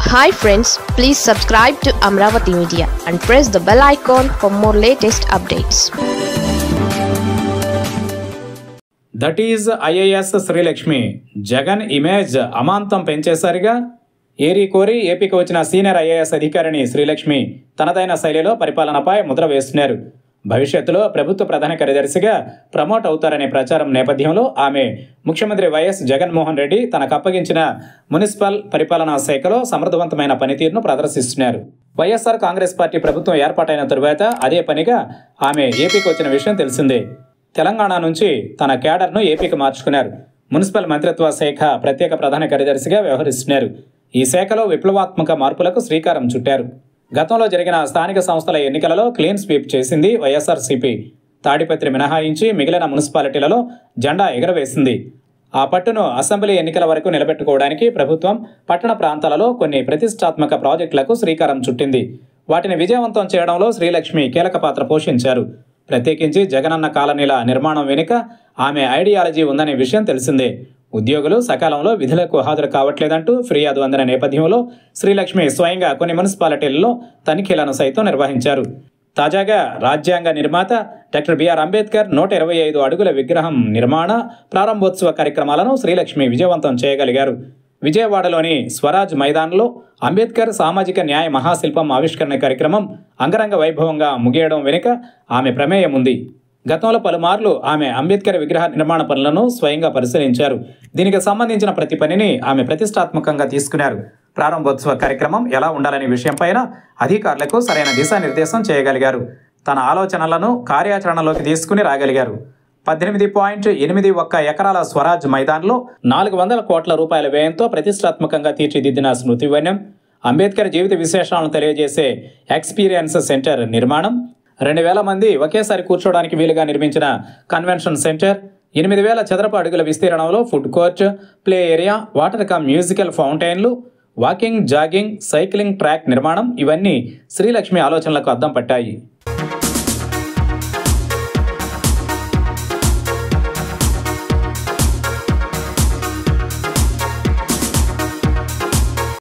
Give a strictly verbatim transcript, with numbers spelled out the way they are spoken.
Hi friends, please subscribe to Amravati Media and press the bell icon for more latest updates. That is I A S Sri Lakshmi. Jagan image అమాంతం పెంచేసరిగా ఏరి కోరి ఏపీకి వచ్చిన senior IAS అధికారిని శ్రీలక్ష్మి తనదైన శైలిలో పరిపాలనపై ముద్ర వేస్తున్నారు. భవిష్యత్తులో ప్రభుత్వ ప్రధాన కార్యదర్శిగా ప్రమోట్ అవుతారనే ప్రచారం నేపథ్యంలో ఆమె ముఖ్యమంత్రి వైఎస్ జగన్మోహన్ రెడ్డి తనకు అప్పగించిన మున్సిపల్ పరిపాలనా శాఖలో సమర్థవంతమైన పనితీరును ప్రదర్శిస్తున్నారు. వైఎస్ఆర్ కాంగ్రెస్ పార్టీ ప్రభుత్వం ఏర్పాటైన తరువాత అదే పనిగా ఆమె ఏపీకి వచ్చిన విషయం తెలిసిందే. తెలంగాణ నుంచి తన క్యాడర్ను ఏపీకి మార్చుకున్నారు. మున్సిపల్ మంత్రిత్వ శాఖ ప్రత్యేక ప్రధాన కార్యదర్శిగా వ్యవహరిస్తున్నారు. ఈ శాఖలో విప్లవాత్మక మార్పులకు శ్రీకారం చుట్టారు. గతంలో జరిగిన స్థానిక సంస్థల ఎన్నికలలో క్లీన్ స్వీప్ చేసింది వైఎస్ఆర్సీపీ. తాడిపత్రి మినహాయించి మిగిలిన మున్సిపాలిటీలలో జెండా ఎగరవేసింది. ఆ పట్టును అసెంబ్లీ ఎన్నికల వరకు నిలబెట్టుకోవడానికి ప్రభుత్వం పట్టణ ప్రాంతాలలో కొన్ని ప్రతిష్టాత్మక ప్రాజెక్టులకు శ్రీకారం చుట్టింది. వాటిని విజయవంతం చేయడంలో శ్రీలక్ష్మి కీలక పాత్ర పోషించారు. ప్రత్యేకించి జగనన్న కాలనీల నిర్మాణం వెనుక ఆమె ఐడియాలజీ ఉందనే విషయం తెలిసిందే. ఉద్యోగులు సకాలంలో విధులకు హాజరు కావట్లేదంటూ ఫిర్యాదు అందిన నేపథ్యంలో శ్రీలక్ష్మి స్వయంగా కొన్ని మున్సిపాలిటీల్లో తనిఖీలను సైతం నిర్వహించారు. తాజాగా రాజ్యాంగ నిర్మాత డాక్టర్ బిఆర్ అంబేద్కర్ నూట ఇరవై ఐదు అడుగుల విగ్రహం నిర్మాణ ప్రారంభోత్సవ కార్యక్రమాలను శ్రీలక్ష్మి విజయవంతం చేయగలిగారు. విజయవాడలోని స్వరాజ్ మైదాన్లో అంబేద్కర్ సామాజిక న్యాయ మహాశిల్పం ఆవిష్కరణ కార్యక్రమం అంగరంగ వైభవంగా ముగియడం వెనుక ఆమె ప్రమేయం ఉంది. గతంలో పలుమార్లు ఆమె అంబేద్కర్ విగ్రహ నిర్మాణ పనులను స్వయంగా పరిశీలించారు. దీనికి సంబంధించిన ప్రతి పనిని ఆమె ప్రతిష్టాత్మకంగా తీసుకున్నారు. ప్రారంభోత్సవ కార్యక్రమం ఎలా ఉండాలనే విషయంపైన అధికారులకు సరైన దిశానిర్దేశం చేయగలిగారు. తన ఆలోచనలను కార్యాచరణలోకి తీసుకుని రాగలిగారు. పద్దెనిమిది పాయింట్ ఎనిమిది ఒక్క ఎకరాల స్వరాజ్ మైదాన్లో నాలుగు వందల కోట్ల రూపాయల వ్యయంతో ప్రతిష్టాత్మకంగా తీర్చిదిద్దిన స్మృతివన్యం, అంబేద్కర్ జీవిత విశేషాలను తెలియజేసే ఎక్స్పీరియన్స్ సెంటర్ నిర్మాణం, రెండు వేల మంది ఒకేసారి కూర్చోవడానికి వీలుగా నిర్మించిన కన్వెన్షన్ సెంటర్, ఎనిమిది వేల చదరపు అడుగుల విస్తీర్ణంలో food court, play area, water cum musical ఫౌంటైన్లు, వాకింగ్, జాగింగ్, సైక్లింగ్ ట్రాక్ నిర్మాణం ఇవన్నీ శ్రీలక్ష్మి ఆలోచనలకు అద్దం పట్టాయి.